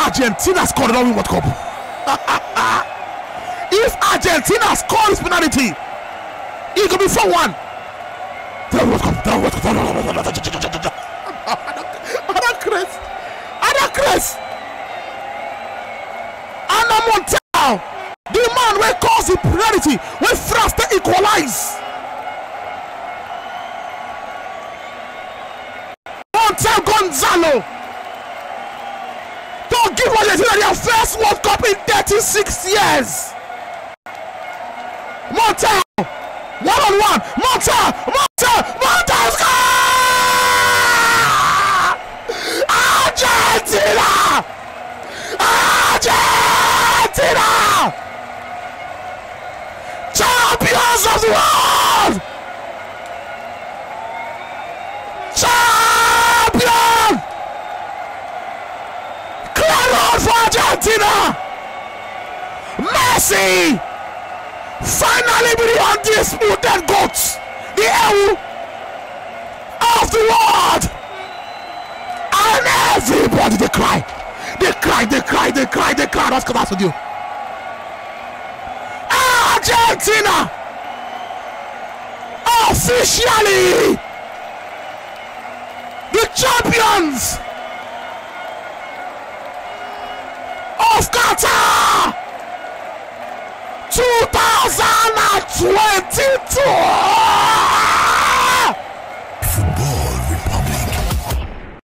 Argentina scored the World Cup. If Argentina scores penalty, it could be 4-1. Chris. Anna Montel, the man will cause the penalty when France they equalize. Montel Gonzalo. Don't give Argentina their first World Cup in 36 years. Montel, 1-on-1. Montel score! Argentina! Champions of the world! Champion! Clear road for Argentina! Messi! Finally be the undisputed GOAT, the hero of the world! And everybody they cry. That's with you. Argentina officially the champions of Qatar 2022.